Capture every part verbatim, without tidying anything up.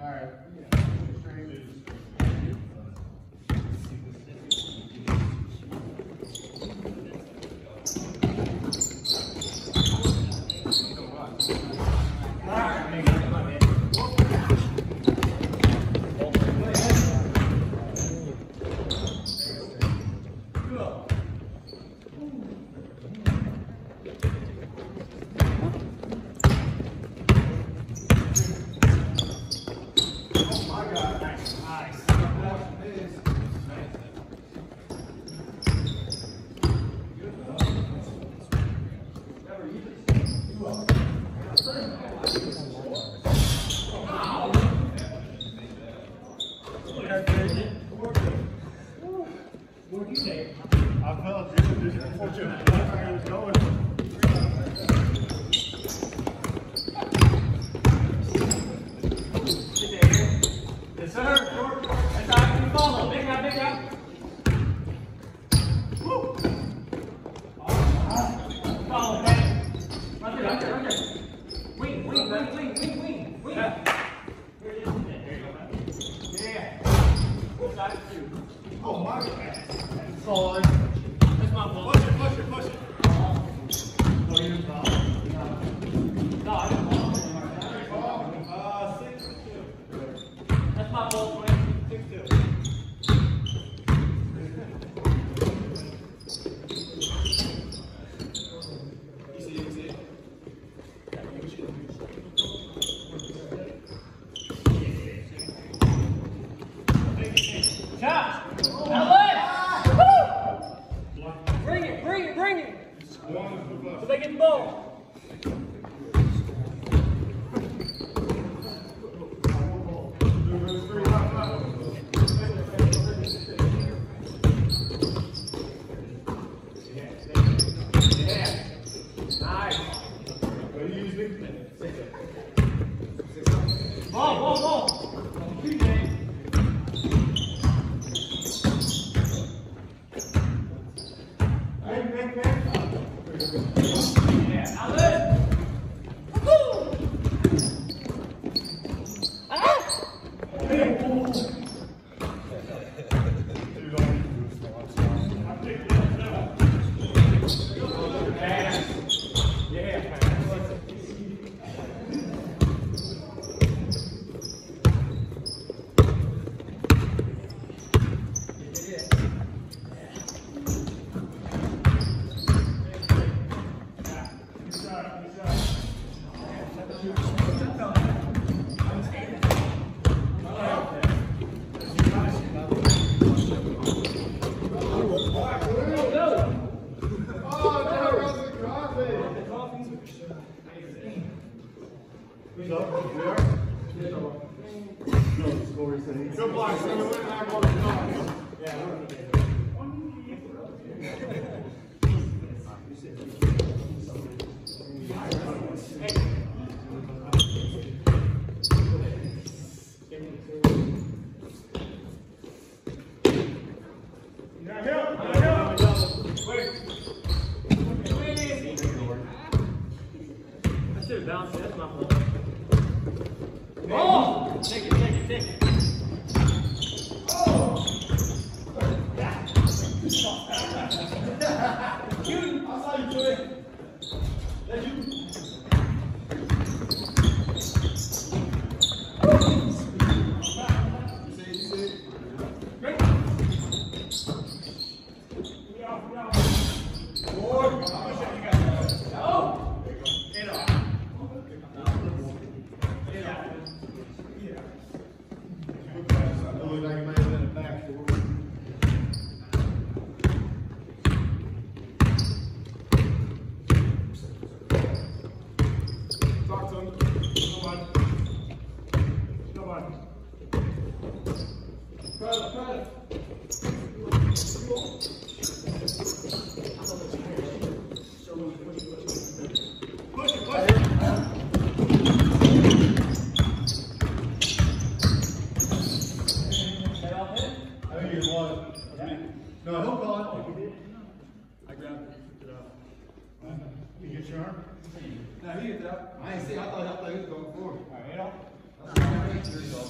Good block, so we went back on the Bounce, that's my fault. Oh! Take it, take it, take it. Oh! You, I saw you do it. That's you. You see it, you see it. Great. Get off, get off. Forward. Oh! Get off. Talk to him. Nobody. Nobody. Brother, brother. Push it, push it. I think he was. No, he'll call it. I grabbed it, picked it up. You get your arm? No, he hit that. I ain't see. I thought, I thought he was going forward. All right, you know?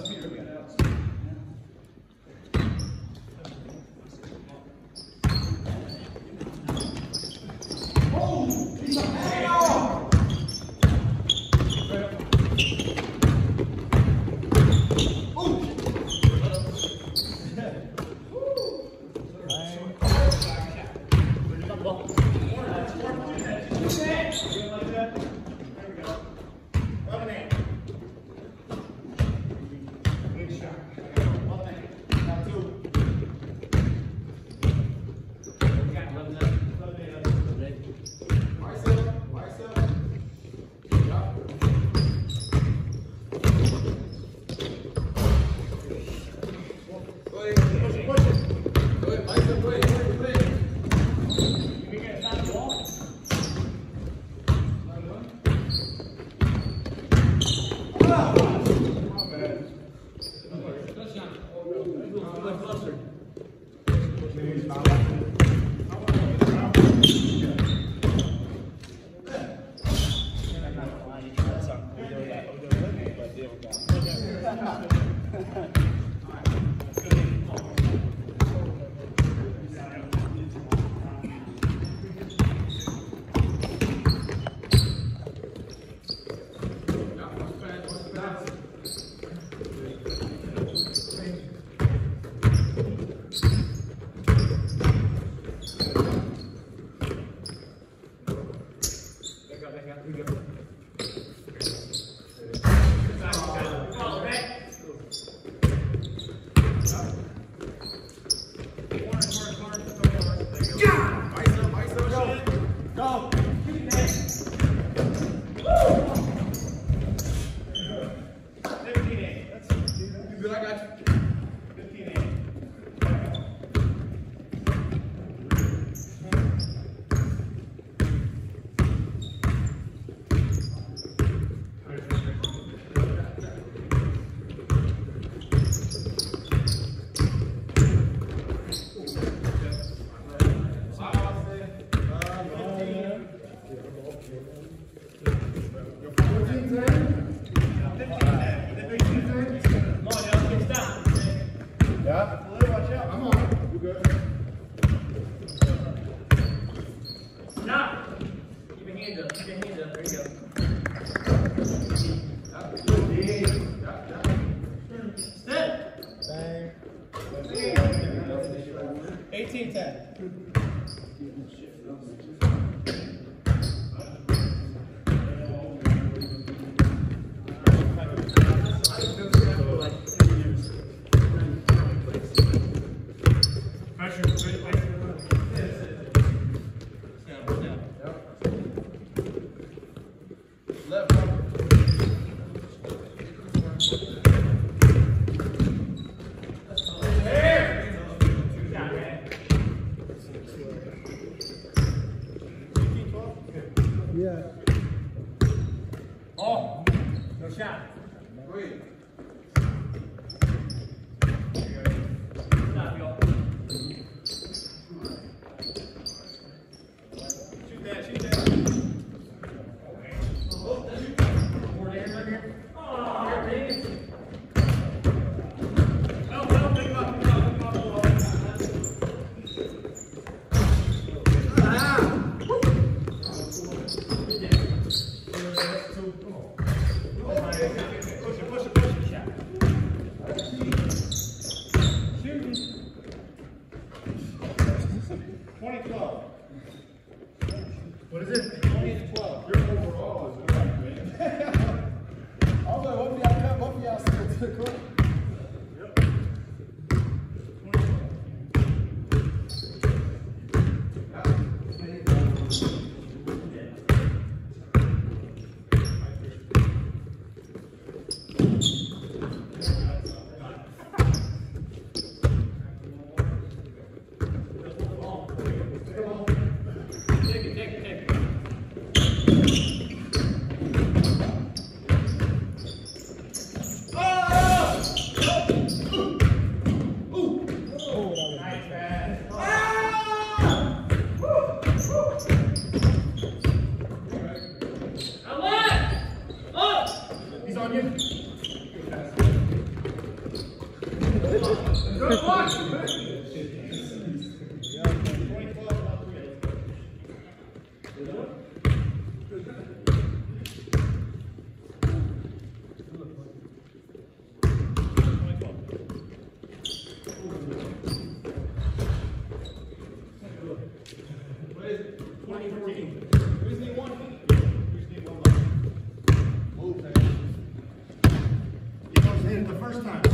eighteen ten. Yeah. Oh, no shot. Three. Stop, yo. Shoot that, shoot that. More days right here. Oh, here, Vegas. No, no, pick him up, pick him up, pick him up. twenty twelve. What is it? twenty to twelve. Your overall is right, man. I was like, what if y'all come? What if y'all still to the court? Take it, take it, take it. He's on you. Good watch. twenty fourteen. We just need one. We just need one left. Move, man. You know, hit it the first time.